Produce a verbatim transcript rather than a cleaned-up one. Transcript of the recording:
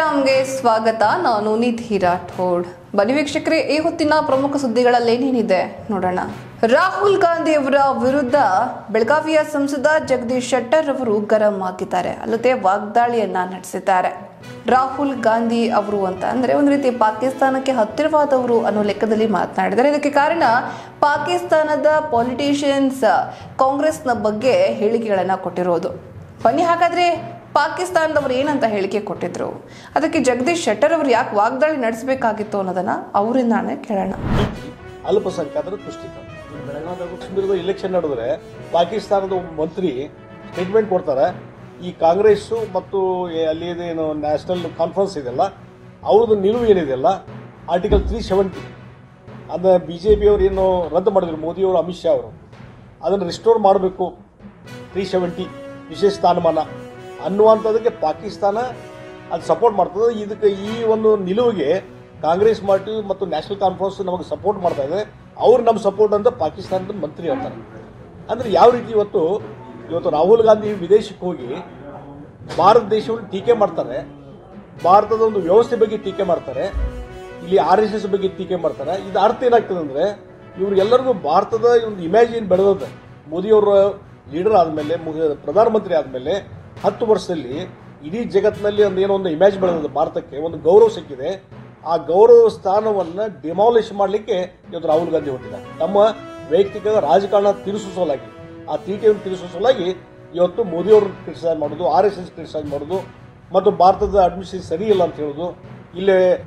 ರಾಮ್ಗೆ ಸ್ವಾಗತ. ನಾನು ನಿಧಿ ರಾಠೋಡ್. ಬನ್ನಿ ವೀಕ್ಷಕರೇ, ಈ ಹೊತ್ತಿನ ಪ್ರಮುಖ ಸುದ್ದಿಗಳಲ್ಲಿ ಏನೇನಿದೆ ನೋಡೋಣ. ರಾಹುಲ್ ಗಾಂಧಿ ಅವರ ವಿರುದ್ಧ ಬೆಳಗಾವಿಯ ಸಂಸದ ಜಗದೀಶ್ ಶೆಟ್ಟರ್ ಅವರು ಗರಂ ಆಗಿದ್ದಾರೆ, ಅಲ್ಲದೆ ವಾಗ್ದಾಳಿಯನ್ನ ನಡೆಸಿದ್ದಾರೆ. ರಾಹುಲ್ ಗಾಂಧಿ ಅವರು ಅಂತ ಅಂದ್ರೆ ಒಂದು ರೀತಿ ಪಾಕಿಸ್ತಾನಕ್ಕೆ ಹತ್ತಿರವಾದವರು ಅನ್ನೋ ಲೆಕ್ಕದಲ್ಲಿ ಮಾತನಾಡಿದ್ದಾರೆ. ಇದಕ್ಕೆ ಕಾರಣ ಪಾಕಿಸ್ತಾನದ ಪಾಲಿಟಿಷಿಯನ್ಸ್ ಕಾಂಗ್ರೆಸ್ನ ಬಗ್ಗೆ ಹೇಳಿಕೆಗಳನ್ನ ಕೊಟ್ಟಿರೋದು. ಬನ್ನಿ ಹಾಗಾದ್ರೆ ಪಾಕಿಸ್ತಾನದವರು ಏನಂತ ಹೇಳಿಕೆ ಕೊಟ್ಟಿದ್ರು, ಅದಕ್ಕೆ ಜಗದೀಶ್ ಶೆಟ್ಟರ್ ಅವರು ಯಾಕೆ ವಾಗ್ದಾಳಿ ನಡೆಸಬೇಕಾಗಿತ್ತು ಅನ್ನೋದನ್ನ ಅವರಿಂದಾನೆ ಕೇಳೋಣ. ಅಲ್ಪಸಂಖ್ಯಾತರ ತುಷ್ಟೀಕರಣ ಬೆಳಗಾವಿಯ ಇಲೆಕ್ಷನ್ ನಡೆದ್ರೆ ಪಾಕಿಸ್ತಾನದ ಒಬ್ಬ ಮಂತ್ರಿ ಸ್ಟೇಟ್ಮೆಂಟ್ ಕೊಡ್ತಾರೆ. ಈ ಕಾಂಗ್ರೆಸ್ಸು ಮತ್ತು ಅಲ್ಲಿ ಏನು ನ್ಯಾಷನಲ್ ಕಾನ್ಫರೆನ್ಸ್ ಇದೆಯಲ್ಲ ಅವ್ರದ್ದು ನಿಲುವು ಏನಿದೆಯಲ್ಲ ಆರ್ಟಿಕಲ್ ತ್ರೀ ಸೆವೆಂಟಿ ಅದನ್ನ ಬಿ ಜೆ ಪಿಯವರು ಏನು ರದ್ದು ಮಾಡಿದ್ರು, ಮೋದಿಯವರು ಅಮಿತ್ ಶಾ ಅವರು ಅದನ್ನು ರಿಸ್ಟೋರ್ ಮಾಡಬೇಕು, ತ್ರೀ ಸೆವೆಂಟಿ ವಿಶೇಷ ಸ್ಥಾನಮಾನ ಅನ್ನುವಂಥದ್ದಕ್ಕೆ ಪಾಕಿಸ್ತಾನ ಅದು ಸಪೋರ್ಟ್ ಮಾಡ್ತದೆ. ಇದಕ್ಕೆ ಈ ಒಂದು ನಿಲುವಿಗೆ ಕಾಂಗ್ರೆಸ್ ಪಾರ್ಟಿ ಮತ್ತು ನ್ಯಾಷನಲ್ ಕಾನ್ಫರೆನ್ಸ್ ನಮಗೆ ಸಪೋರ್ಟ್ ಮಾಡ್ತಾ ಇದೆ. ಅವ್ರು ನಮ್ಮ ಸಪೋರ್ಟ್ ಅಂತ ಪಾಕಿಸ್ತಾನದ ಮಂತ್ರಿ ಹೇಳ್ತಾರೆ. ಅಂದರೆ ಯಾವ ರೀತಿ ಇವತ್ತು ಇವತ್ತು ರಾಹುಲ್ ಗಾಂಧಿ ವಿದೇಶಕ್ಕೆ ಹೋಗಿ ಭಾರತ ದೇಶವನ್ನು ಟೀಕೆ ಮಾಡ್ತಾರೆ, ಭಾರತದ ಒಂದು ವ್ಯವಸ್ಥೆ ಬಗ್ಗೆ ಟೀಕೆ ಮಾಡ್ತಾರೆ, ಇಲ್ಲಿ ಆರ್ ಎಸ್ ಎಸ್ ಬಗ್ಗೆ ಟೀಕೆ ಮಾಡ್ತಾರೆ. ಇದು ಅರ್ಥ ಏನಾಗ್ತದೆ ಅಂದರೆ ಇವ್ರಿಗೆಲ್ಲರಿಗೂ ಭಾರತದ ಒಂದು ಇಮೇಜ್ ಏನು ಬೆಳೆದಿದೆ, ಮೋದಿಯವರ ಲೀಡರ್ ಆದಮೇಲೆ, ಪ್ರಧಾನಮಂತ್ರಿ ಆದಮೇಲೆ ಹತ್ತು ವರ್ಷದಲ್ಲಿ ಇಡೀ ಜಗತ್ತಿನಲ್ಲಿ ಒಂದು ಏನೋ ಒಂದು ಇಮೇಜ್ ಬೆಳೆದಿದೆ, ಭಾರತಕ್ಕೆ ಒಂದು ಗೌರವ ಸಿಕ್ಕಿದೆ. ಆ ಗೌರವ ಸ್ಥಾನವನ್ನು ಡಿಮಾಲಿಷ್ ಮಾಡಲಿಕ್ಕೆ ಇವತ್ತು ರಾಹುಲ್ ಗಾಂಧಿ ಹೊರಟಿದ್ದಾರೆ. ನಮ್ಮ ವೈಯಕ್ತಿಕ ರಾಜಕಾರಣ ತಿರುಸೋ ಸಲುವಾಗಿ, ಆ ಟೀಕೆಯನ್ನು ತಿರುಸೋ ಸಲುವಾಗಿ ಇವತ್ತು ಮೋದಿಯವ್ರನ್ನ ಕ್ರಿಟಿಸೈಸ್ ಮಾಡೋದು, ಆರ್ ಎಸ್ ಎಸ್ ಕ್ರಿಟಿಸೈಸ್ ಮಾಡೋದು ಮತ್ತು ಭಾರತದ ಅಡ್ಮಿನಿಸ್ಟ್ರೇಷನ್ ಸರಿ ಇಲ್ಲ ಅಂತ ಹೇಳೋದು, ಇಲ್ಲೇ